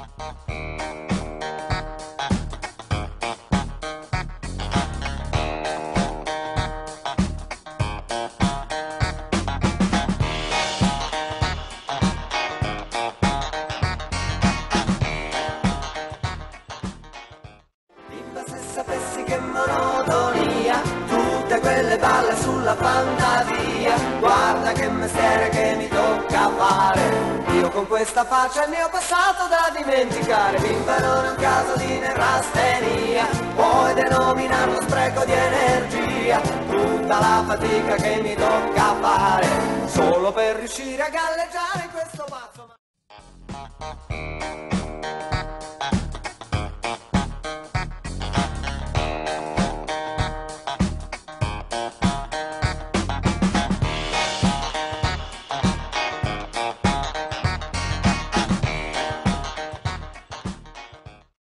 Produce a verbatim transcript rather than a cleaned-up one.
Se sapessi che monotonia, tutte quelle balle sulla fantasia, guarda che mestiere che mi tocca fare. Io con questa faccia il mio passato da dimenticare. Bimba non è un caso di neurastenia, puoi denominarlo spreco di energia, tutta la fatica che mi tocca fare, solo per riuscire a galleggiare in questo pazzo.